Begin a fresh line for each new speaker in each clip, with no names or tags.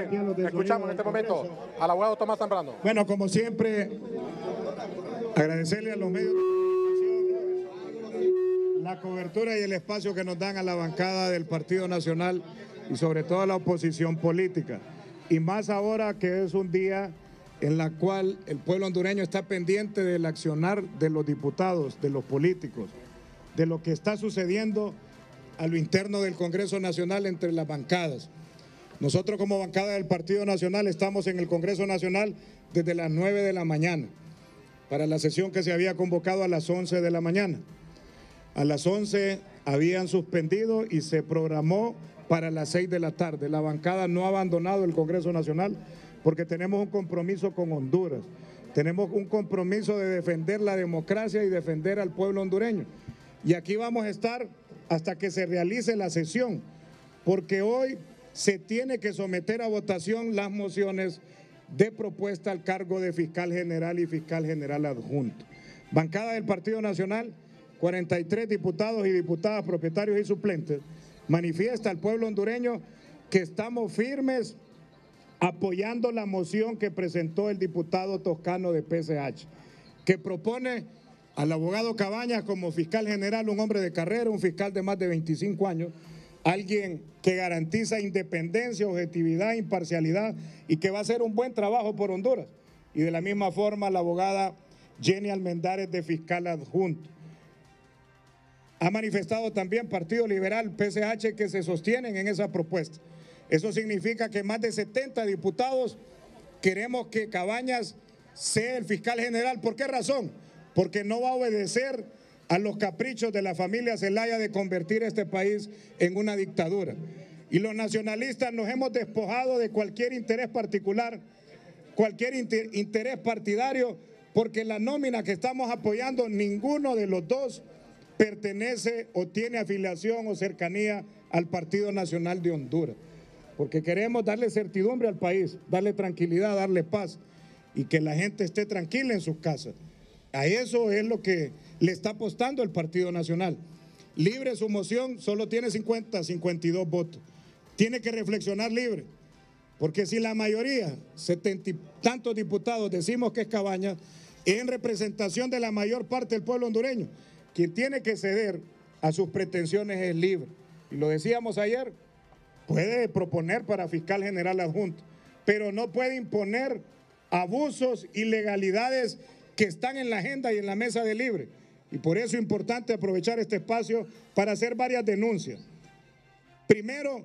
Escuchamos en este momento al abogado Tomás Zambrano.
Bueno, como siempre, agradecerle a los medios de comunicación la cobertura y el espacio que nos dan a la bancada del Partido Nacional y sobre todo a la oposición política. Y más ahora que es un día en la cual el pueblo hondureño está pendiente del accionar de los diputados, de los políticos, de lo que está sucediendo a lo interno del Congreso Nacional entre las bancadas. Nosotros como bancada del Partido Nacional estamos en el Congreso Nacional desde las 9 de la mañana para la sesión que se había convocado a las 11 de la mañana. A las 11 habían suspendido y se programó para las 6 de la tarde. La bancada no ha abandonado el Congreso Nacional porque tenemos un compromiso con Honduras. Tenemos un compromiso de defender la democracia y defender al pueblo hondureño. Y aquí vamos a estar hasta que se realice la sesión, porque hoy se tiene que someter a votación las mociones de propuesta al cargo de fiscal general y fiscal general adjunto. Bancada del Partido Nacional, 43 diputados y diputadas, propietarios y suplentes, manifiesta al pueblo hondureño que estamos firmes apoyando la moción que presentó el diputado toscano de PSH, que propone al abogado Cabañas como fiscal general, un hombre de carrera, un fiscal de más de 25 años, alguien que garantiza independencia, objetividad, imparcialidad y que va a hacer un buen trabajo por Honduras. Y de la misma forma la abogada Jenny Almendares de fiscal adjunto. Ha manifestado también Partido Liberal, PSH, que se sostienen en esa propuesta. Eso significa que más de 70 diputados queremos que Cabañas sea el fiscal general. ¿Por qué razón? Porque no va a obedecer a los caprichos de la familia Zelaya de convertir este país en una dictadura. Y los nacionalistas nos hemos despojado de cualquier interés particular, cualquier interés partidario, porque la nómina que estamos apoyando, ninguno de los dos pertenece o tiene afiliación o cercanía al Partido Nacional de Honduras. Porque queremos darle certidumbre al país, darle tranquilidad, darle paz y que la gente esté tranquila en sus casas. A eso es lo que le está apostando el Partido Nacional. Libre su moción, solo tiene 52 votos. Tiene que reflexionar libre, porque si la mayoría, 70 y tantos diputados, decimos que es Cabañas, en representación de la mayor parte del pueblo hondureño, quien tiene que ceder a sus pretensiones es libre. Y lo decíamos ayer, puede proponer para fiscal general adjunto, pero no puede imponer abusos, ilegalidades que están en la agenda y en la mesa de libre. Y por eso es importante aprovechar este espacio para hacer varias denuncias. Primero,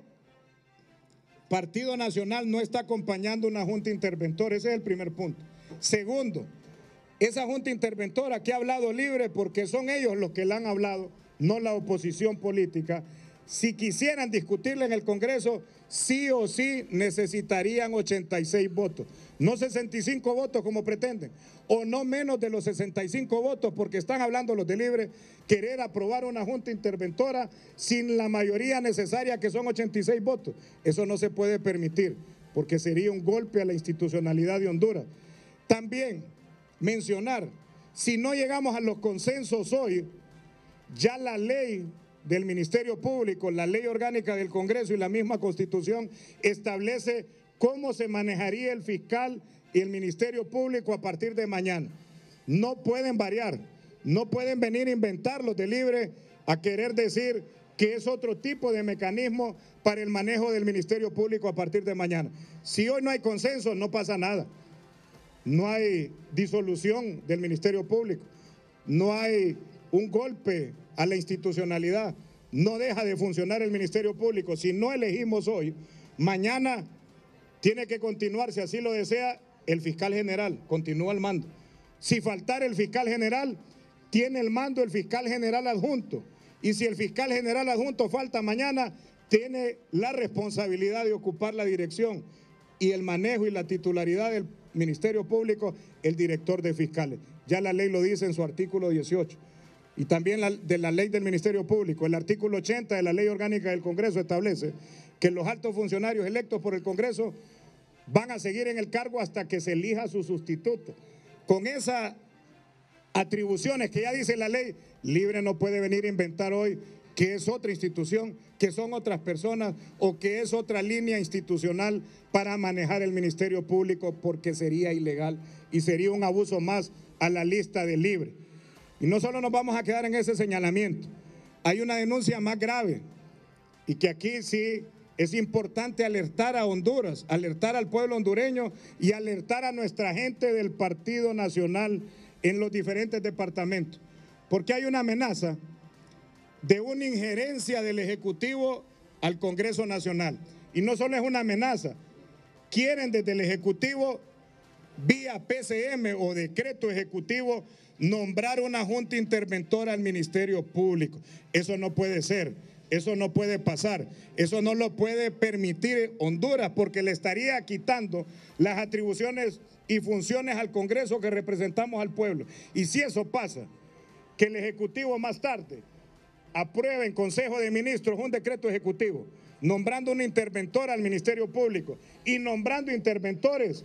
Partido Nacional no está acompañando una junta interventora, ese es el primer punto. Segundo, esa junta interventora que ha hablado libre porque son ellos los que la han hablado, no la oposición política. Si quisieran discutirla en el Congreso, sí o sí necesitarían 86 votos, no 65 votos como pretenden, o no menos de los 65 votos, porque están hablando los de Libre, querer aprobar una junta interventora sin la mayoría necesaria, que son 86 votos. Eso no se puede permitir, porque sería un golpe a la institucionalidad de Honduras. También mencionar, si no llegamos a los consensos hoy, ya la ley del Ministerio Público, la ley orgánica del Congreso y la misma Constitución establece cómo se manejaría el fiscal y el Ministerio Público a partir de mañana. No pueden variar, no pueden venir a inventar los de Libre a querer decir que es otro tipo de mecanismo para el manejo del Ministerio Público a partir de mañana. Si hoy no hay consenso, no pasa nada. No hay disolución del Ministerio Público, no hay un golpe a la institucionalidad, no deja de funcionar el Ministerio Público. Si no elegimos hoy, mañana tiene que continuar, si así lo desea, el fiscal general, continúa el mando. Si faltara el fiscal general, tiene el mando el fiscal general adjunto. Y si el fiscal general adjunto falta mañana, tiene la responsabilidad de ocupar la dirección y el manejo y la titularidad del Ministerio Público, el director de fiscales. Ya la ley lo dice en su artículo 18. Y también de la ley del Ministerio Público, el artículo 80 de la ley orgánica del Congreso establece que los altos funcionarios electos por el Congreso van a seguir en el cargo hasta que se elija su sustituto. Con esas atribuciones que ya dice la ley, Libre no puede venir a inventar hoy que es otra institución, que son otras personas o que es otra línea institucional para manejar el Ministerio Público, porque sería ilegal y sería un abuso más a la lista de libre. Y no solo nos vamos a quedar en ese señalamiento, hay una denuncia más grave y que aquí sí es importante alertar a Honduras, alertar al pueblo hondureño y alertar a nuestra gente del Partido Nacional en los diferentes departamentos, porque hay una amenaza de una injerencia del Ejecutivo al Congreso Nacional. Y no solo es una amenaza, quieren desde el Ejecutivo, vía PCM o decreto ejecutivo, nombrar una junta interventora al Ministerio Público. Eso no puede ser, eso no puede pasar, eso no lo puede permitir Honduras, porque le estaría quitando las atribuciones y funciones al Congreso que representamos al pueblo. Y si eso pasa, que el Ejecutivo más tarde apruebe en Consejo de Ministros un decreto ejecutivo nombrando una interventora al Ministerio Público y nombrando interventores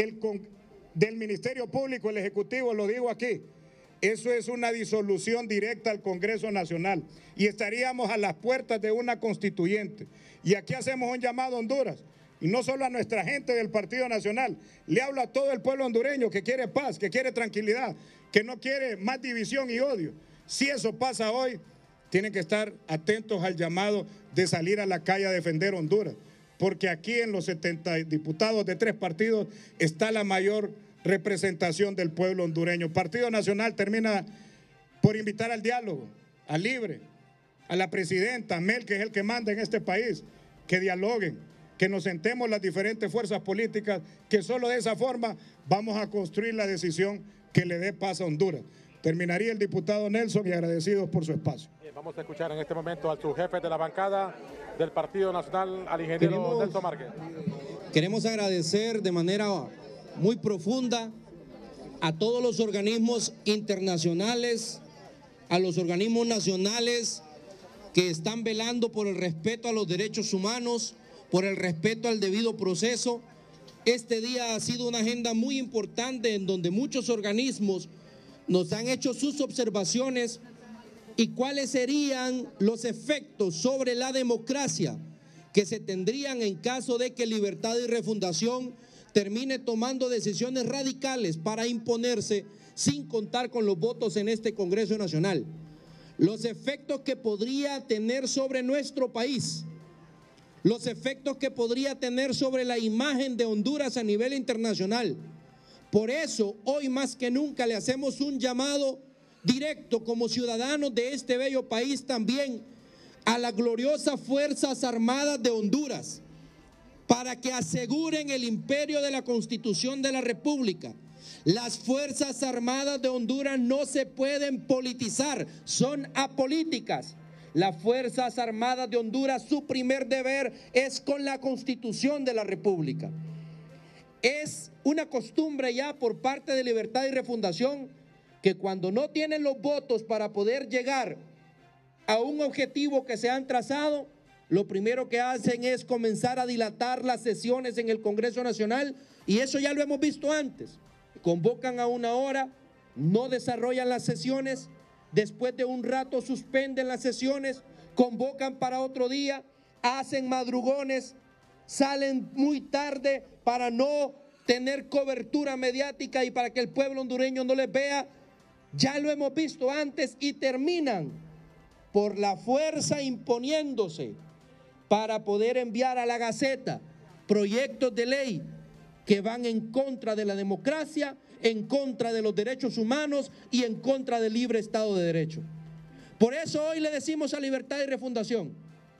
del Ministerio Público, el Ejecutivo, lo digo aquí, eso es una disolución directa al Congreso Nacional y estaríamos a las puertas de una constituyente. Y aquí hacemos un llamado a Honduras, y no solo a nuestra gente del Partido Nacional, le hablo a todo el pueblo hondureño que quiere paz, que quiere tranquilidad, que no quiere más división y odio. Si eso pasa hoy, tienen que estar atentos al llamado de salir a la calle a defender Honduras, porque aquí en los 70 diputados de 3 partidos está la mayor representación del pueblo hondureño. Partido Nacional termina por invitar al diálogo, al libre, a la presidenta, a Mel, que es el que manda en este país, que dialoguen, que nos sentemos las diferentes fuerzas políticas, que solo de esa forma vamos a construir la decisión que le dé paz a Honduras. Terminaría el diputado Nelson y agradecidos por su espacio.
Bien, vamos a escuchar en este momento al subjefe de la bancada del Partido Nacional, al ingeniero Nelson Márquez.
Queremos agradecer de manera muy profunda a todos los organismos internacionales, a los organismos nacionales que están velando por el respeto a los derechos humanos, por el respeto al debido proceso. Este día ha sido una agenda muy importante en donde muchos organismos nos han hecho sus observaciones y cuáles serían los efectos sobre la democracia que se tendrían en caso de que Libertad y Refundación termine tomando decisiones radicales para imponerse sin contar con los votos en este Congreso Nacional. Los efectos que podría tener sobre nuestro país, los efectos que podría tener sobre la imagen de Honduras a nivel internacional. Por eso, hoy más que nunca le hacemos un llamado directo como ciudadanos de este bello país también a las gloriosas Fuerzas Armadas de Honduras para que aseguren el imperio de la Constitución de la República. Las Fuerzas Armadas de Honduras no se pueden politizar, son apolíticas. Las Fuerzas Armadas de Honduras, su primer deber es con la Constitución de la República. Es una costumbre ya por parte de Libertad y Refundación que cuando no tienen los votos para poder llegar a un objetivo que se han trazado, lo primero que hacen es comenzar a dilatar las sesiones en el Congreso Nacional, y eso ya lo hemos visto antes. Convocan a una hora, no desarrollan las sesiones, después de un rato suspenden las sesiones, convocan para otro día, hacen madrugones, salen muy tarde para no tener cobertura mediática y para que el pueblo hondureño no les vea. Ya lo hemos visto antes y terminan por la fuerza imponiéndose para poder enviar a la Gaceta proyectos de ley que van en contra de la democracia, en contra de los derechos humanos y en contra del libre Estado de Derecho. Por eso hoy le decimos a Libertad y Refundación,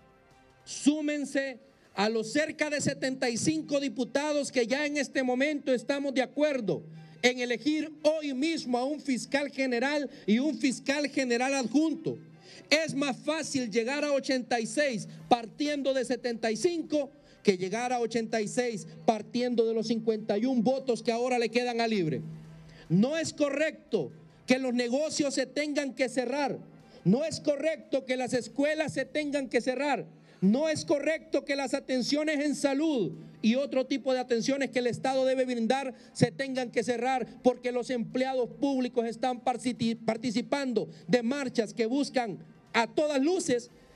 súmense a los cerca de 75 diputados que ya en este momento estamos de acuerdo en elegir hoy mismo a un fiscal general y un fiscal general adjunto. Es más fácil llegar a 86 partiendo de 75 que llegar a 86 partiendo de los 51 votos que ahora le quedan a Libre. No es correcto que los negocios se tengan que cerrar. No es correcto que las escuelas se tengan que cerrar. No es correcto que las atenciones en salud y otro tipo de atenciones que el Estado debe brindar se tengan que cerrar porque los empleados públicos están participando de marchas que buscan a todas luces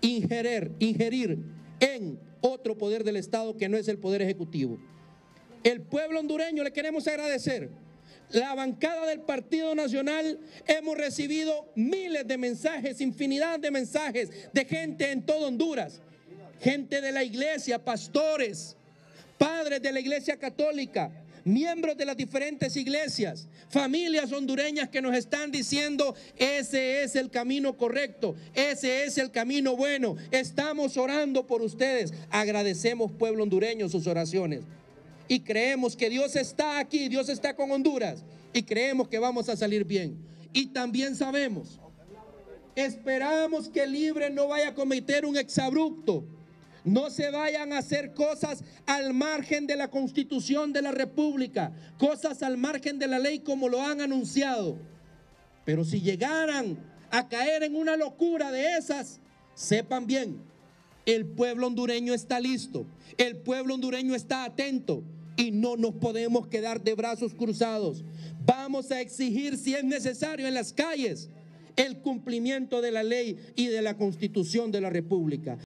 ingerir en otro poder del Estado que no es el Poder Ejecutivo. El pueblo hondureño le queremos agradecer. La bancada del Partido Nacional hemos recibido miles de mensajes, infinidad de mensajes de gente en todo Honduras, gente de la iglesia, pastores, padres de la iglesia católica, miembros de las diferentes iglesias, familias hondureñas que nos están diciendo: ese es el camino correcto, ese es el camino bueno, estamos orando por ustedes. Agradecemos, pueblo hondureño, sus oraciones. Y creemos que Dios está aquí, Dios está con Honduras, y creemos que vamos a salir bien. Y también sabemos, esperamos que Libre no vaya a cometer un exabrupto, no se vayan a hacer cosas al margen de la Constitución de la República, cosas al margen de la ley como lo han anunciado. Pero si llegaran a caer en una locura de esas, sepan bien, el pueblo hondureño está listo, el pueblo hondureño está atento y no nos podemos quedar de brazos cruzados. Vamos a exigir, si es necesario, en las calles el cumplimiento de la ley y de la Constitución de la República.